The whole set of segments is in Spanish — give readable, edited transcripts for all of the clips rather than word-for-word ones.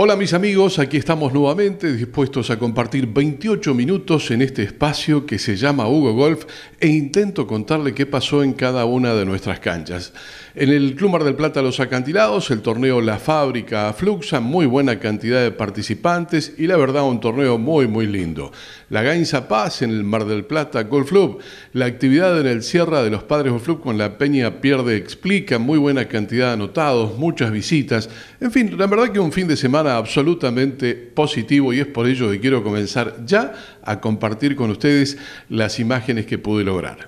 Hola mis amigos, aquí estamos nuevamente dispuestos a compartir 28 minutos en este espacio que se llama Hugo Golf e intento contarle qué pasó en cada una de nuestras canchas. En el Club Mar del Plata Los Acantilados, el torneo La Fábrica Fluxa, muy buena cantidad de participantes y la verdad un torneo muy lindo. La Gainza Paz en el Mar del Plata Golf Club, la actividad en el Sierra de los Padres Golf Club con la Peña Pierde Explica, muy buena cantidad de anotados, muchas visitas, en fin, la verdad que un fin de semana absolutamente positivo y es por ello que quiero comenzar ya a compartir con ustedes las imágenes que pude lograr.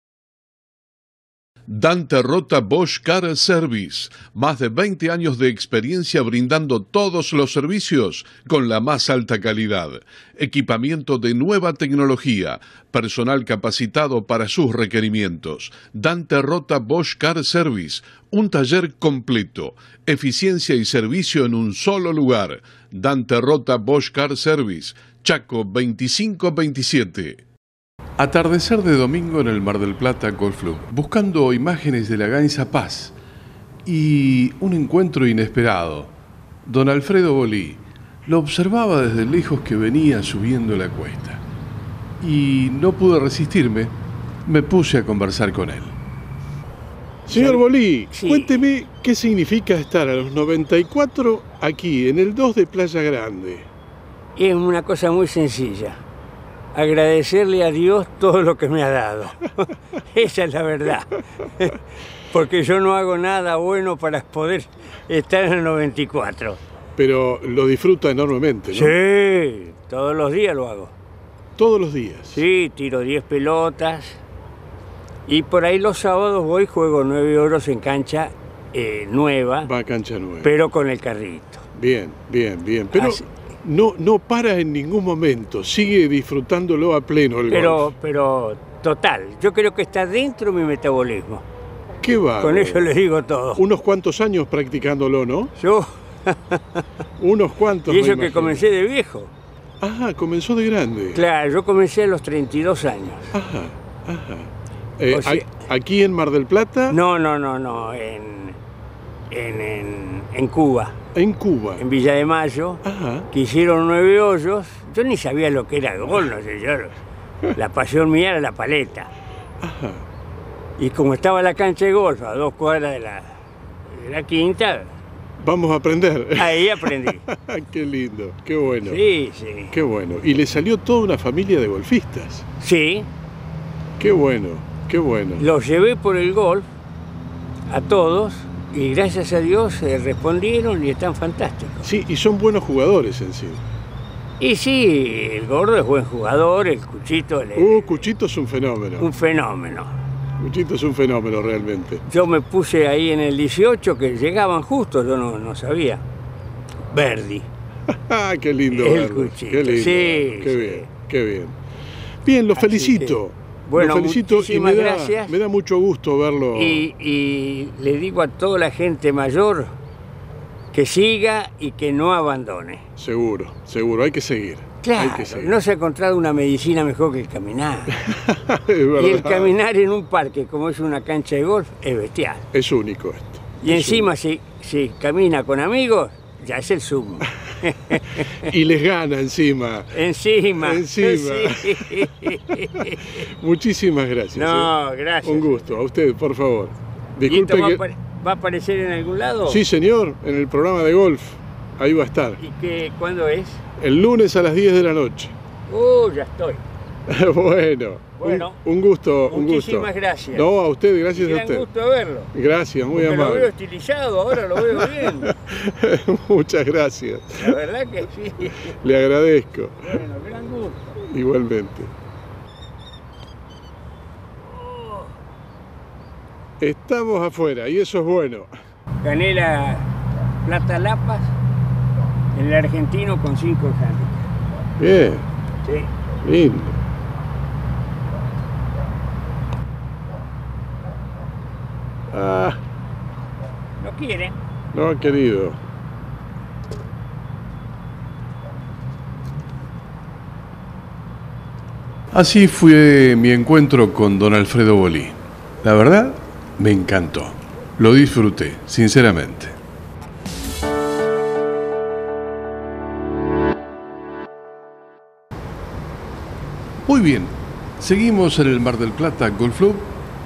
Dante Rota Bosch Car Service, más de 20 años de experiencia brindando todos los servicios con la más alta calidad, equipamiento de nueva tecnología, personal capacitado para sus requerimientos. Dante Rota Bosch Car Service, un taller completo, eficiencia y servicio en un solo lugar. Dante Rota Bosch Car Service, Chaco 2527. Atardecer de domingo en el Mar del Plata Golf Club, buscando imágenes de la Gainza Paz y un encuentro inesperado. Don Alfredo Bolí lo observaba desde lejos que venía subiendo la cuesta y no pude resistirme, me puse a conversar con él. Señor Bolí, Sí. Cuénteme qué significa estar a los 94 aquí en el 2 de Playa Grande. Es una cosa muy sencilla. Agradecerle a Dios todo lo que me ha dado. Esa es la verdad. Porque yo no hago nada bueno para poder estar en el 94. Pero lo disfruta enormemente, ¿no? Sí, todos los días lo hago. Todos los días. Sí, tiro 10 pelotas. Y por ahí los sábados voy, juego 9 horas en cancha nueva, Va a cancha nueva. pero con el carrito. Bien. Pero Así- no para en ningún momento. Sigue disfrutándolo a pleno el golf. Pero total, yo creo que está dentro de mi metabolismo. ¿Qué va? Con eso les digo todo. Unos cuantos años practicándolo, ¿no? Yo, Unos cuantos. y me eso que imagino. comencé de viejo. Ah, comenzó de grande. Claro, yo comencé a los 32 años. Ajá. O sea- Aquí en Mar del Plata, No, en Cuba, en Cuba. en Villa de Mayo, Ajá. que hicieron 9 hoyos. Yo ni sabía lo que era el gol, no sé yo. La pasión mía era la paleta. Ajá. Y como estaba la cancha de golf a 2 cuadras de la quinta, Vamos a aprender. ahí aprendí. Qué lindo, qué bueno. Sí. Qué bueno. Y le salió toda una familia de golfistas. Sí, Qué bueno, qué bueno. los llevé por el golf a todos y gracias a Dios respondieron y están fantásticos. Sí, y son buenos jugadores en sí. Y sí, el gordo es buen jugador, el Cuchito Cuchito es un fenómeno. un fenómeno. Cuchito es un fenómeno realmente. Yo me puse ahí en el 18, que llegaban justo, yo no sabía. Verdi. Qué lindo El verlo. Cuchito, Qué lindo. sí, Qué sí. bien, qué bien. Bien, lo Así felicito. bueno, lo felicito y muchísimas me gracias. da mucho gusto verlo. Y le digo a toda la gente mayor que siga y que no abandone. Seguro, hay que seguir. Claro, Hay que seguir. no se ha encontrado una medicina mejor que el caminar. Es verdad. Y el caminar en un parque, como es una cancha de golf, es bestial. Es único esto. Y Es encima, si camina con amigos, ya es el sumo. Y les gana encima. Encima. Encima. Sí. Muchísimas gracias. No, gracias. Un gusto. A usted, por favor. ¿Y Disculpe esto que... va a aparecer en algún lado? Sí, señor, en el programa de golf. Ahí va a estar. ¿Y cuándo es? El lunes a las 10 de la noche. Ya estoy. Bueno, un gusto. Muchísimas gracias. No, a usted, gracias a Gran usted. gusto verlo. Gracias, muy Porque lo veo amable. estilizado, ahora lo veo bien. Muchas gracias. La verdad que sí. Le agradezco. Bueno, gran gusto. Igualmente. Estamos afuera y eso es bueno. Gané la Plata Lapas en el argentino con 5 handicap. Bien, Sí. lindo. ¿No quieren? No, querido. Así fue mi encuentro con don Alfredo Bolí. La verdad, me encantó. Lo disfruté, sinceramente. Muy bien, seguimos en el Mar del Plata Golf Club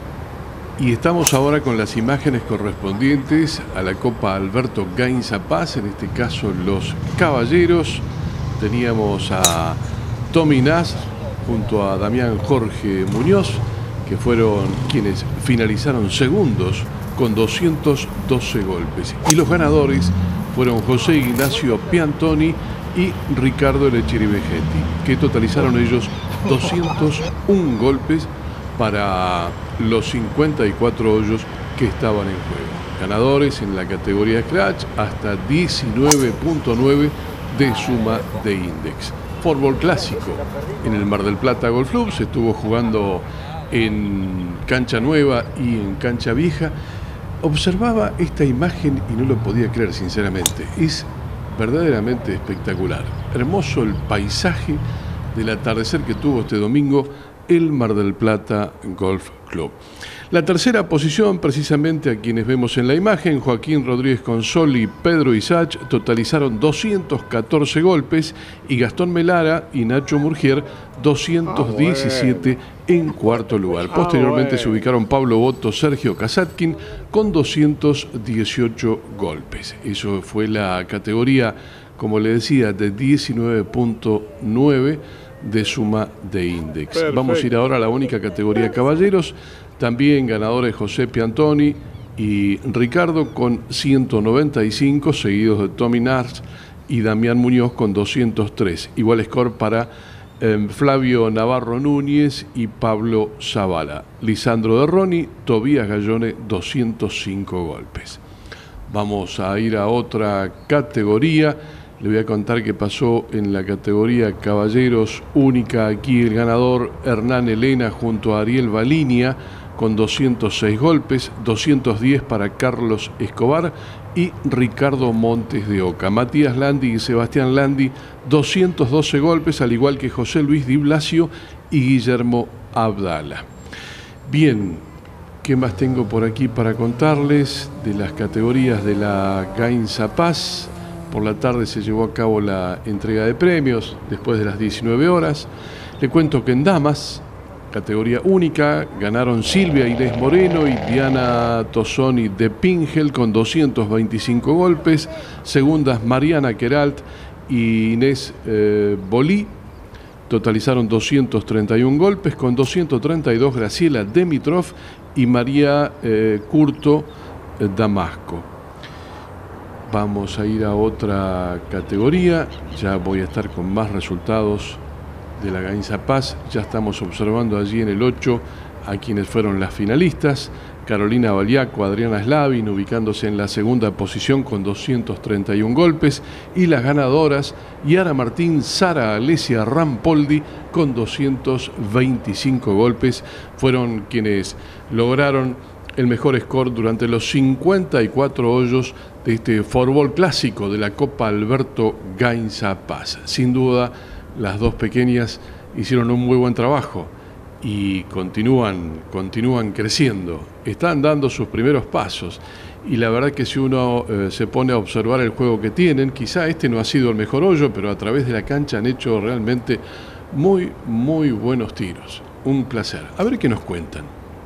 y estamos ahora con las imágenes correspondientes a la Copa Alberto Gainza Paz, en este caso los caballeros. Teníamos a Tommy Nast junto a Damián Jorge Muñoz, que fueron quienes finalizaron segundos con 212 golpes. Y los ganadores fueron José Ignacio Piantoni y Ricardo Lechiribegetti, que totalizaron ellos 201 golpes para los 54 hoyos que estaban en juego. Ganadores en la categoría Scratch hasta 19.9 de suma de index. Fútbol clásico en el Mar del Plata Golf Club se estuvo jugando en cancha nueva y en cancha vieja. Observaba esta imagen y no lo podía creer, sinceramente. Es verdaderamente espectacular. Hermoso el paisaje del atardecer que tuvo este domingo el Mar del Plata Golf Club. La tercera posición, precisamente a quienes vemos en la imagen, Joaquín Rodríguez Consoli y Pedro Isach, totalizaron 214 golpes, y Gastón Melara y Nacho Murgier 217 en cuarto lugar. Posteriormente se ubicaron Pablo Boto, Sergio Kasatkin con 218 golpes. Eso fue la categoría, como le decía, de 19.9 de suma de index. Perfecto. Vamos a ir ahora a la única categoría caballeros. También ganadores José Piantoni y Ricardo con 195, seguidos de Tommy Nast y Damián Muñoz con 203. Igual score para Flavio Navarro Núñez y Pablo Zavala. Lisandro de Roni, Tobías Gallone, 205 golpes. Vamos a ir a otra categoría. Le voy a contar qué pasó en la categoría caballeros única. Aquí el ganador Hernán Elena junto a Ariel Balinia con 206 golpes, 210 para Carlos Escobar y Ricardo Montes de Oca. Matías Landi y Sebastián Landi, 212 golpes, al igual que José Luis Di Blasio y Guillermo Abdala. Bien, ¿qué más tengo por aquí para contarles de las categorías de la Gainza Paz? Por la tarde se llevó a cabo la entrega de premios después de las 19 horas. Le cuento que en damas, categoría única, ganaron Silvia Inés Moreno y Diana Tosoni de Pingel con 225 golpes. Segundas, Mariana Queralt y Inés Bolí totalizaron 231 golpes. Con 232, Graciela Demitrov y María Curto Damasco. Vamos a ir a otra categoría. Ya voy a estar con más resultados de la Gainza Paz. Ya estamos observando allí en el 8 a quienes fueron las finalistas. Carolina Baliaco, Adriana Slavin ubicándose en la segunda posición con 231 golpes, y las ganadoras Yara Martín, Sara Alesia Rampoldi con 225 golpes fueron quienes lograron el mejor score durante los 54 hoyos de este fútbol clásico de la Copa Alberto Gainza Paz. Sin duda, las dos pequeñas hicieron un muy buen trabajo y continúan creciendo. Están dando sus primeros pasos, y la verdad que si uno se pone a observar el juego que tienen, quizá este no ha sido el mejor hoyo, pero a través de la cancha han hecho realmente muy, muy buenos tiros. Un placer. A ver qué nos cuentan.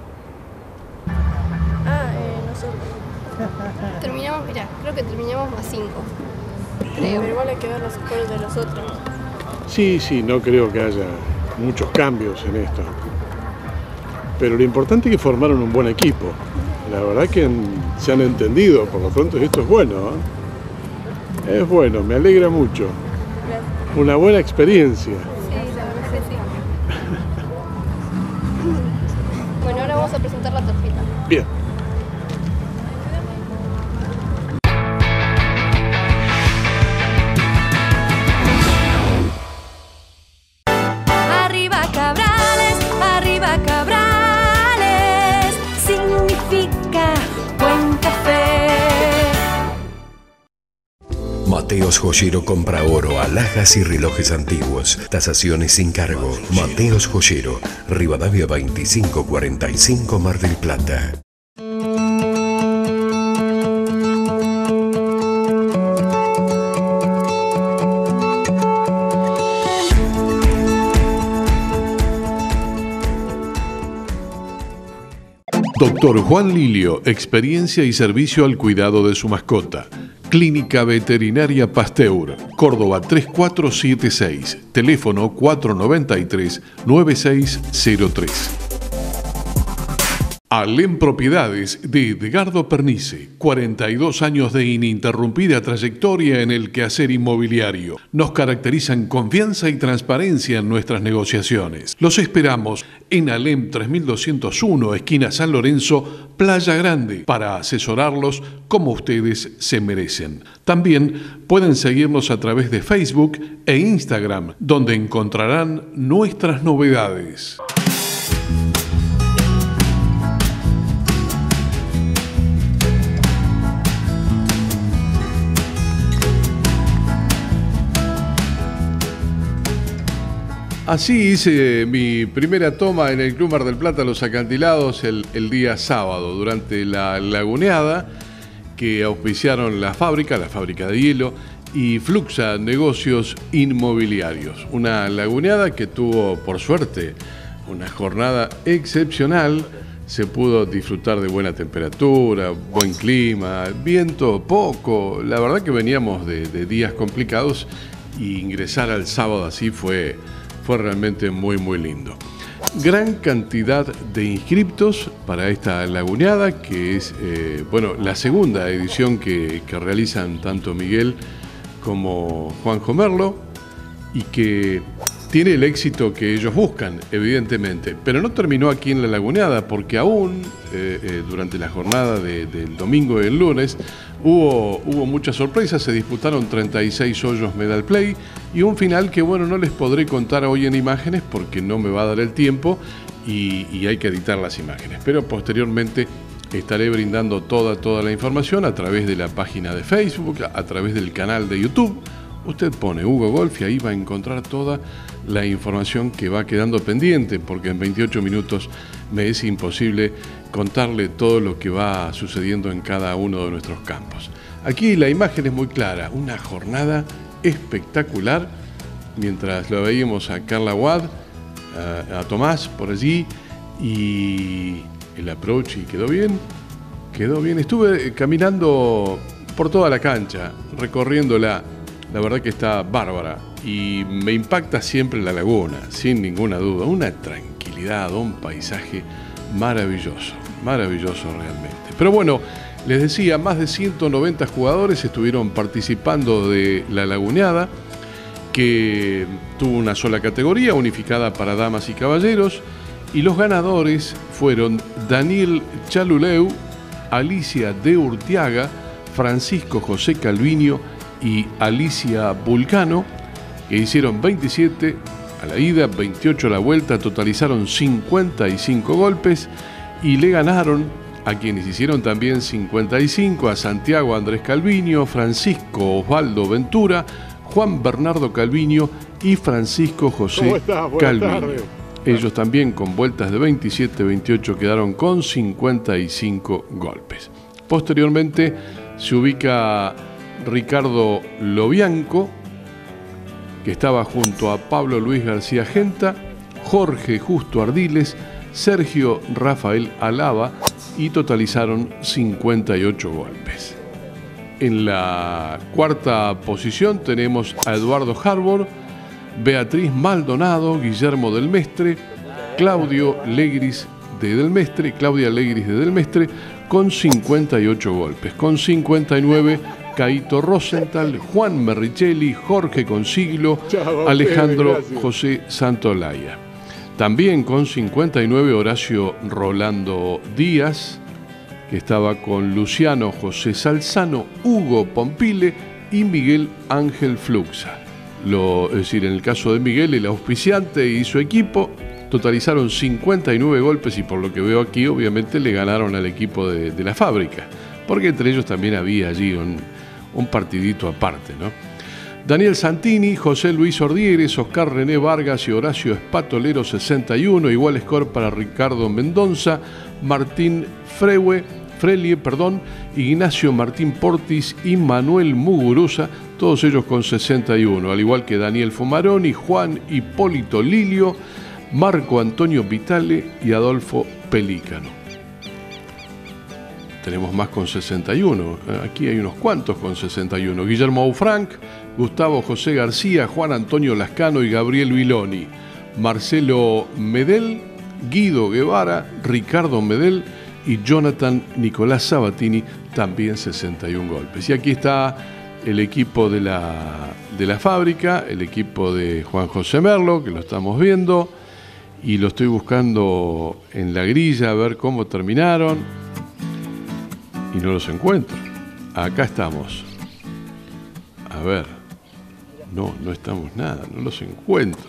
Terminamos, mirá, creo que terminamos más 5. Pero igual hay que ver los scores de los otros. Sí, no creo que haya muchos cambios en esto. Pero lo importante es que formaron un buen equipo. La verdad que se han entendido, por lo pronto esto es bueno, ¿eh? Es bueno, me alegra mucho. Gracias. Una buena experiencia. Sí, la verdad que sí. Bueno, ahora vamos a presentar la tarjeta. Bien. Mateos Joyero compra oro, alhajas y relojes antiguos. Tasaciones sin cargo. Mateos Joyero, Rivadavia 2545, Mar del Plata. Doctor Juan Lilio, experiencia y servicio al cuidado de su mascota. Clínica Veterinaria Pasteur, Córdoba 3476, teléfono 493-9603. Alem Propiedades de Edgardo Pernice, 42 años de ininterrumpida trayectoria en el quehacer inmobiliario. Nos caracterizan confianza y transparencia en nuestras negociaciones. Los esperamos en Alem 3201, esquina San Lorenzo, Playa Grande, para asesorarlos como ustedes se merecen. También pueden seguirnos a través de Facebook e Instagram, donde encontrarán nuestras novedades. Así hice mi primera toma en el Club Mar del Plata, Los Acantilados, el día sábado, durante la laguneada que auspiciaron la fábrica de hielo, y Fluxa Negocios Inmobiliarios. Una laguneada que tuvo, por suerte, una jornada excepcional. Se pudo disfrutar de buena temperatura, buen clima, viento poco. La verdad que veníamos de días complicados, y ingresar al sábado así fue realmente muy muy lindo. Gran cantidad de inscriptos para esta laguneada, que es la segunda edición que realizan tanto Miguel como Juanjo Merlo, y que tiene el éxito que ellos buscan, evidentemente. Pero no terminó aquí en la laguneada, porque aún durante la jornada del domingo y el lunes hubo muchas sorpresas. Se disputaron 36 hoyos medal play y un final que, no les podré contar hoy en imágenes porque no me va a dar el tiempo y hay que editar las imágenes. Pero posteriormente estaré brindando toda la información a través de la página de Facebook, a través del canal de YouTube. Usted pone Hugo Golf y ahí va a encontrar toda la información que va quedando pendiente, porque en 28 minutos me es imposible contarle todo lo que va sucediendo en cada uno de nuestros campos. Aquí la imagen es muy clara, una jornada espectacular, mientras lo veíamos a Carla Wad, a Tomás por allí, y el approach, y quedó bien. Estuve caminando por toda la cancha, recorriéndola. La verdad que está bárbara y me impacta siempre la laguna, sin ninguna duda. Una tranquilidad, un paisaje maravilloso realmente. Pero bueno, les decía, más de 190 jugadores estuvieron participando de la laguneada, que tuvo una sola categoría unificada para damas y caballeros, y los ganadores fueron Daniel Chaluleu, Alicia de Urtiaga, Francisco José Calviño y Alicia Vulcano, que hicieron 27 a la ida, 28 a la vuelta, totalizaron 55 golpes y le ganaron a quienes hicieron también 55, a Santiago Andrés Calviño, Francisco Osvaldo Ventura, Juan Bernardo Calviño y Francisco José Calviño. Ellos también con vueltas de 27-28 quedaron con 55 golpes. Posteriormente se ubica Ricardo Lobianco, que estaba junto a Pablo Luis García Genta, Jorge Justo Ardiles, Sergio Rafael Alaba, y totalizaron 58 golpes. En la cuarta posición tenemos a Eduardo Harbor, Beatriz Maldonado, Guillermo del Mestre, Claudia Legris de Del Mestre, con 58 golpes. Con 59, Caito Rosenthal, Juan Merrichelli, Jorge Consiglo, Alejandro José Santolaya. También con 59, Horacio Rolando Díaz, que estaba con Luciano José Salzano, Hugo Pompile y Miguel Ángel Fluxa. Es decir, en el caso de Miguel, el auspiciante y su equipo totalizaron 59 golpes, y por lo que veo aquí, obviamente le ganaron al equipo de la fábrica, porque entre ellos también había allí un partidito aparte, ¿no? Daniel Santini, José Luis Ordieres, Oscar René Vargas y Horacio Espatolero, 61, igual score para Ricardo Mendonza, Martín Frelie, Ignacio Martín Portis y Manuel Muguruza, todos ellos con 61, al igual que Daniel Fumaroni, Juan Hipólito Lilio, Marco Antonio Vitale y Adolfo Pelícano. tenemos más con 61. Aquí hay unos cuantos con 61. Guillermo Aufranc, Gustavo José García, Juan Antonio Lascano y Gabriel Viloni. Marcelo Medel, Guido Guevara, Ricardo Medel y Jonathan Nicolás Sabatini, también 61 golpes. Y aquí está el equipo de la fábrica, el equipo de Juan José Merlo, que lo estamos viendo, y lo estoy buscando en la grilla a ver cómo terminaron, y no los encuentro. Acá estamos. A ver, no estamos nada, no los encuentro.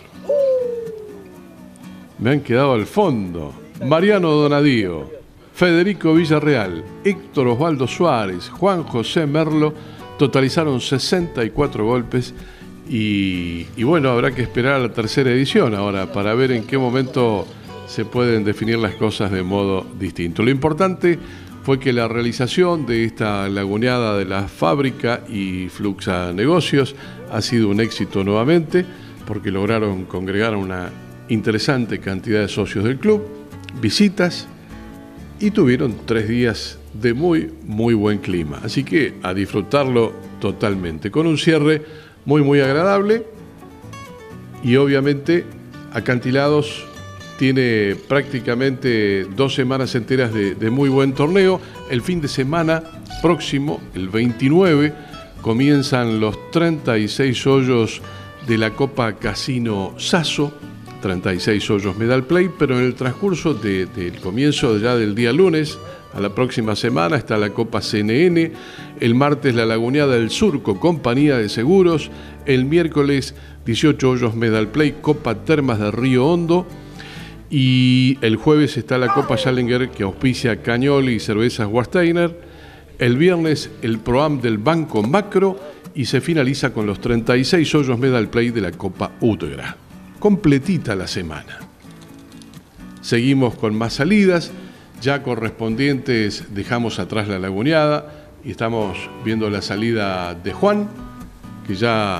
Me han quedado al fondo. Mariano Donadío, Federico Villarreal, Héctor Osvaldo Suárez, Juan José Merlo totalizaron 64 golpes y bueno, habrá que esperar a la tercera edición ahora para ver en qué momento se pueden definir las cosas de modo distinto. Lo importante fue que la realización de esta laguneada de la fábrica y Fluxa Negocios ha sido un éxito nuevamente porque lograron congregar a una interesante cantidad de socios del club, visitas y tuvieron 3 días de muy buen clima. Así que a disfrutarlo totalmente, con un cierre muy agradable y obviamente Acantilados tiene prácticamente 2 semanas enteras de muy buen torneo. El fin de semana próximo, el 29, comienzan los 36 hoyos de la Copa Casino Sasso, 36 hoyos Medal Play, pero en el transcurso del comienzo ya del día lunes a la próxima semana está la Copa CNN, el martes la Laguneada del Surco, Compañía de Seguros, el miércoles 18 hoyos Medal Play, Copa Termas de Río Hondo, y el jueves está la Copa Challenger que auspicia Cañoli y Cervezas Warsteiner, el viernes el Pro-Am del Banco Macro y se finaliza con los 36 hoyos Medal Play de la Copa Utgra. Completita la semana. Seguimos con más salidas, ya correspondientes, dejamos atrás la Laguneada y estamos viendo la salida de Juan, que ya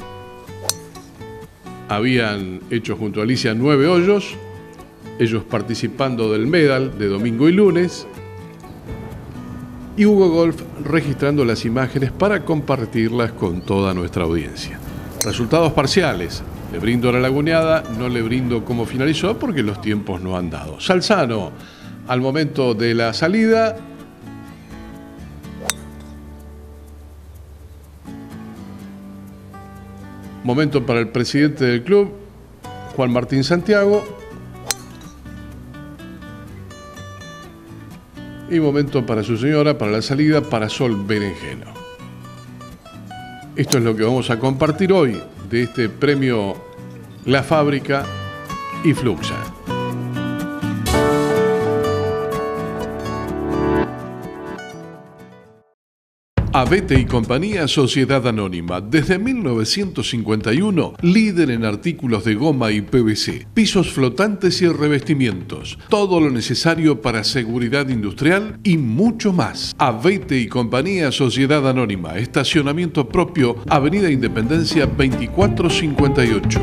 habían hecho junto a Alicia 9 hoyos, ellos participando del Medal de domingo y lunes, y Hugo Golf registrando las imágenes para compartirlas con toda nuestra audiencia. Resultados parciales. Le brindo a la Laguneada, no le brindo cómo finalizó porque los tiempos no han dado. Salzano, al momento de la salida, momento para el presidente del club, Juan Martín Santiago, y momento para su señora, para la salida, para Sol Berenjeno. Esto es lo que vamos a compartir hoy de este premio La Fábrica y Fluxa. Abete y Compañía Sociedad Anónima, desde 1951, líder en artículos de goma y PVC, pisos flotantes y revestimientos, todo lo necesario para seguridad industrial y mucho más. Abete y Compañía Sociedad Anónima, estacionamiento propio, Avenida Independencia 2458.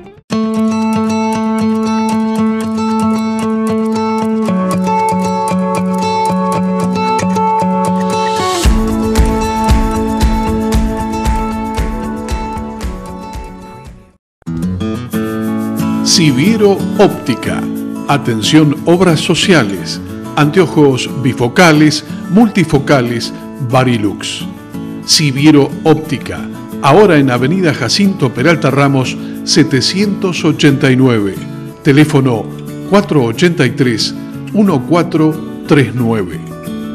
Siviero Óptica. Atención, obras sociales, anteojos bifocales, multifocales, Varilux. Siviero Óptica. Ahora en Avenida Jacinto Peralta Ramos, 789. Teléfono 483-1439.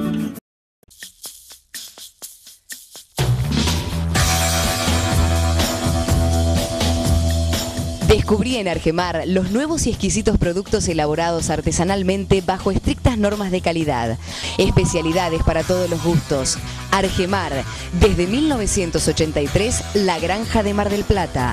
Descubrí en Argemar los nuevos y exquisitos productos elaborados artesanalmente bajo estrictas normas de calidad. Especialidades para todos los gustos. Argemar, desde 1983, La Granja de Mar del Plata.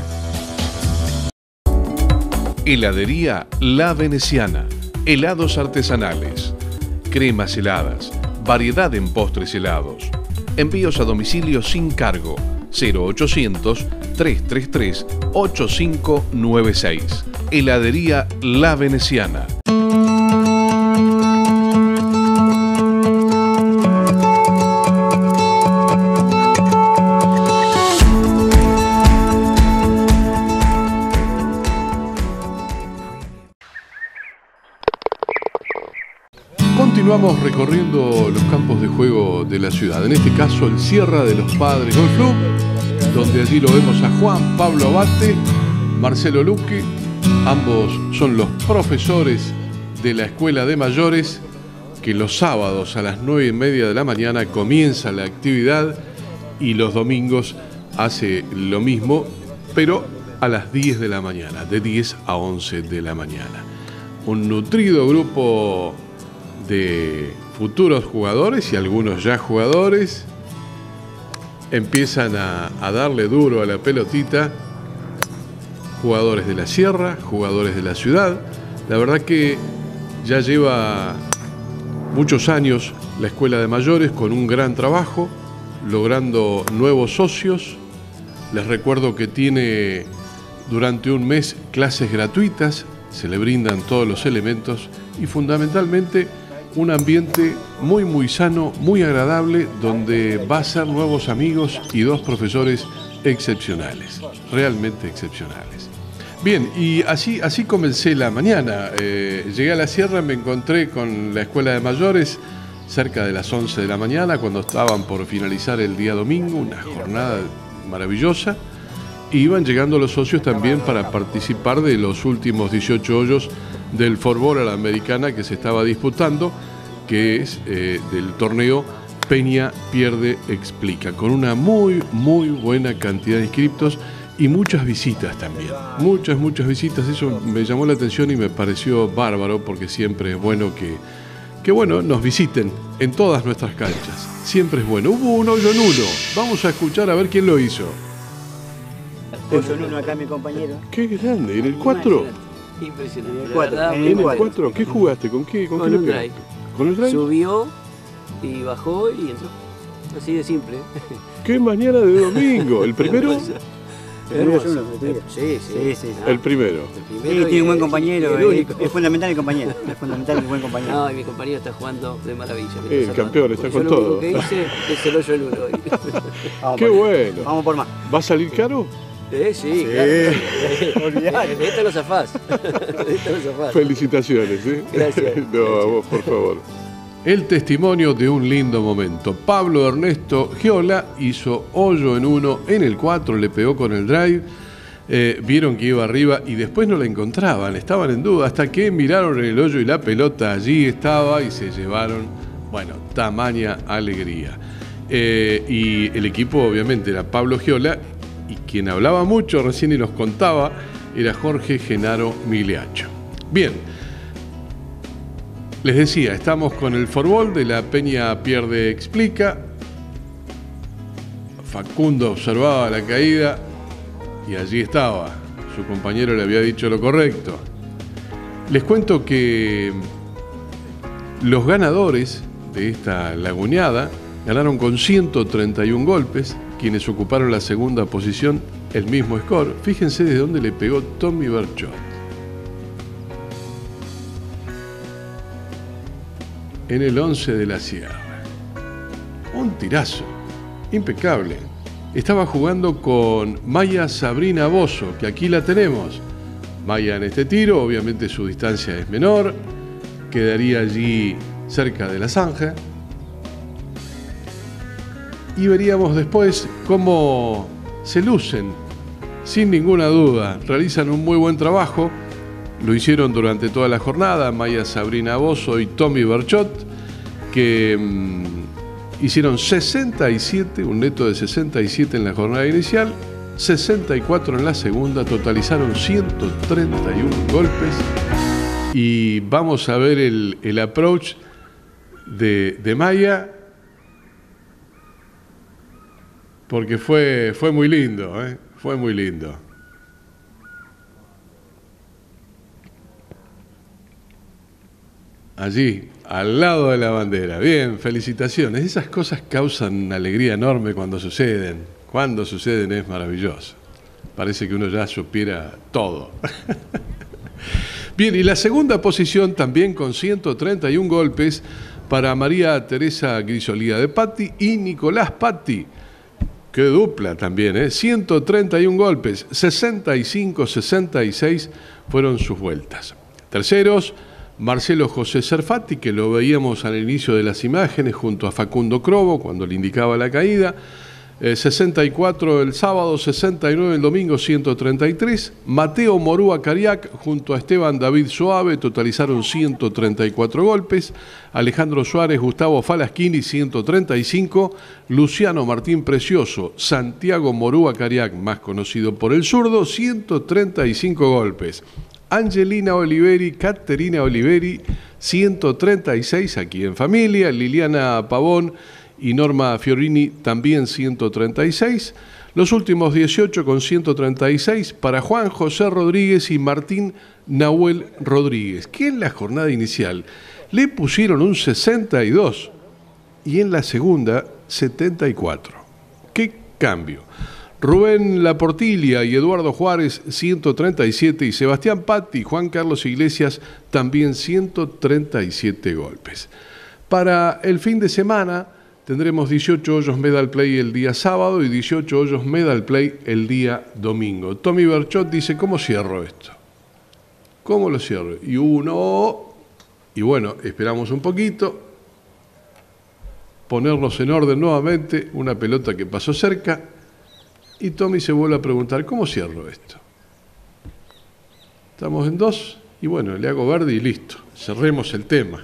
Heladería La Veneciana. Helados artesanales. Cremas heladas. Variedad en postres helados. Envíos a domicilio sin cargo. 0800-333-8596. Heladería La Veneciana. continuamos recorriendo los campos de juego de la ciudad. En este caso, el Sierra de los Padres Golf Club, donde allí lo vemos a Juan Pablo Abate, Marcelo Luque. Ambos son los profesores de la Escuela de Mayores, que los sábados a las 9:30 de la mañana comienza la actividad y los domingos hace lo mismo, pero a las 10 de la mañana, de 10 a 11 de la mañana. Un nutrido grupo de futuros jugadores y algunos ya jugadores empiezan a darle duro a la pelotita. Jugadores de la sierra, jugadores de la ciudad. La verdad que ya lleva muchos años la Escuela de Mayores con un gran trabajo, logrando nuevos socios. Les recuerdo que tiene durante un mes clases gratuitas, se le brindan todos los elementos y fundamentalmente un ambiente muy sano, muy agradable, donde va a ser nuevos amigos y dos profesores excepcionales, realmente excepcionales. Bien, y así comencé la mañana. Llegué a la sierra, me encontré con la Escuela de Mayores cerca de las 11 de la mañana, cuando estaban por finalizar el día domingo, una jornada maravillosa. Iban llegando los socios también para participar de los últimos 18 hoyos del Forbol a la Americana que se estaba disputando, que es del torneo Peña Pierde Explica, con una muy buena cantidad de inscriptos y muchas visitas también. Muchas visitas. Eso me llamó la atención y me pareció bárbaro, porque siempre es bueno que nos visiten en todas nuestras canchas. Siempre es bueno. Hubo un hoyo en uno. Vamos a escuchar a ver quién lo hizo. Hoyo en uno acá mi compañero. Qué grande, ¿en el 4? Impresionante. ¿En el 4? ¿Qué jugaste? ¿Con qué? Con un drive. ¿Con el drive? Subió y bajó y entró. Así de simple. ¡Qué mañana de domingo! ¿El primero? Sí. El primero. Sí, tiene un buen compañero. Es fundamental el compañero. Es fundamental el buen compañero. No, y mi compañero está jugando de maravilla. El campeón está con todo. Lo que hice es el hoyo en uno hoy. ¡Qué bueno! Vamos por más. ¿Va a salir caro? Sí, claro. De esto lo zafás. Felicitaciones, ¿eh? Gracias. No, a vos, por favor. El testimonio de un lindo momento. Pablo Ernesto Giola hizo hoyo en uno, en el 4 le pegó con el drive. Vieron que iba arriba y después no la encontraban, estaban en duda, hasta que miraron el hoyo y la pelota allí estaba y se llevaron, tamaña alegría. Y el equipo obviamente era Pablo Giola, y quien hablaba mucho recién y nos contaba era Jorge Genaro Migliaccio. Bien, les decía, estamos con el Forbol de la Peña Pierde Explica. Facundo observaba la caída y allí estaba. Su compañero le había dicho lo correcto. Les cuento que los ganadores de esta laguneada ganaron con 131 golpes. Quienes ocuparon la segunda posición, el mismo score. Fíjense de dónde le pegó Tommy Berchot. En el 11 de la Sierra. Un tirazo. Impecable. Estaba jugando con Maya Sabrina Bozo, que aquí la tenemos. Maya en este tiro, obviamente su distancia es menor. Quedaría allí cerca de la zanja. Y veríamos después cómo se lucen, sin ninguna duda. Realizan un muy buen trabajo. Lo hicieron durante toda la jornada Maya Sabrina Bozo y Tommy Berchot, que hicieron 67, un neto de 67 en la jornada inicial, 64 en la segunda, totalizaron 131 golpes. Y vamos a ver el approach de Maya, porque fue muy lindo, fue muy lindo. Allí, al lado de la bandera. Bien, felicitaciones. Esas cosas causan una alegría enorme cuando suceden. Cuando suceden es maravilloso. Parece que uno ya supiera todo. Bien, y la segunda posición también con 131 golpes para María Teresa Grisolía de Patti y Nicolás Patti. Qué dupla también, 131 golpes, 65-66 fueron sus vueltas. Terceros, Marcelo José Serfati, que lo veíamos al inicio de las imágenes junto a Facundo Crobo cuando le indicaba la caída. 64 el sábado, 69 el domingo, 133. Mateo Morúa Cariac junto a Esteban David Suave totalizaron 134 golpes. Alejandro Suárez, Gustavo Falaschini, 135. Luciano Martín Precioso, Santiago Morúa Cariac, más conocido por el zurdo, 135 golpes. Angelina Oliveri, Caterina Oliveri, 136 aquí en familia. Liliana Pavón y Norma Fiorini también 136. Los últimos 18 con 136 para Juan José Rodríguez y Martín Nahuel Rodríguez, que en la jornada inicial le pusieron un 62 y en la segunda 74. ¡Qué cambio! Rubén Laportilla y Eduardo Juárez 137 y Sebastián Patti y Juan Carlos Iglesias también 137 golpes. Para el fin de semana tendremos 18 hoyos Medal Play el día sábado y 18 hoyos Medal Play el día domingo. Tommy Berchot dice, ¿cómo cierro esto? ¿Cómo lo cierro? Y bueno, esperamos un poquito, ponernos en orden nuevamente, una pelota que pasó cerca, y Tommy se vuelve a preguntar, ¿cómo cierro esto? Estamos en 2, y bueno, le hago verde y listo, cerremos el tema.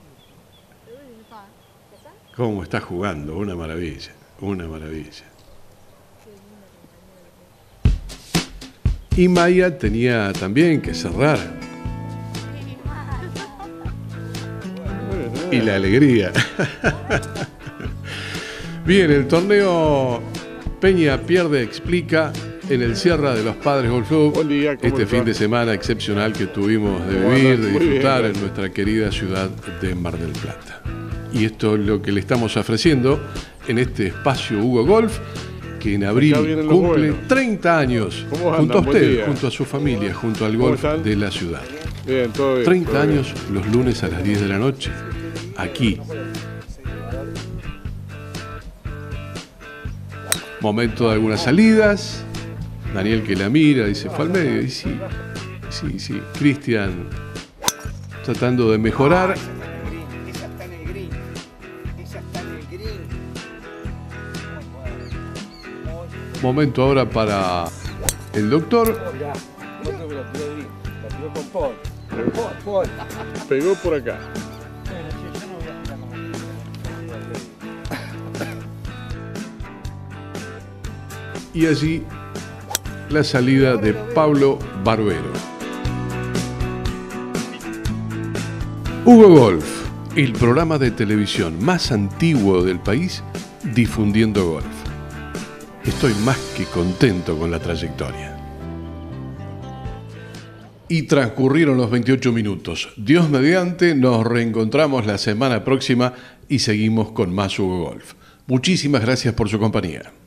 ¿Cómo está jugando? Una maravilla, una maravilla. Y Maya tenía también que cerrar. Y la alegría. Bien, el torneo Peña Pierde Explica en el Sierra de los Padres Golf Club. Este fin de semana excepcional que tuvimos de vivir, de disfrutar en nuestra querida ciudad de Mar del Plata. Y esto es lo que le estamos ofreciendo en este espacio Hugo Golf, que en abril cumple 30 años junto a usted, junto a su familia, junto al golf de la ciudad. Bien, todo bien, 30 todo años bien. los lunes a las 10 de la noche, aquí. Momento de algunas salidas. Daniel que la mira, dice, fue al medio. Y sí. Cristian tratando de mejorar. Momento ahora para el doctor. Pegó por acá. Y allí la salida de Pablo Barbero. Hugo Golf, el programa de televisión más antiguo del país difundiendo golf. Estoy más que contento con la trayectoria. Y transcurrieron los 28 minutos. Dios mediante, nos reencontramos la semana próxima y seguimos con más Hugo Golf. Muchísimas gracias por su compañía.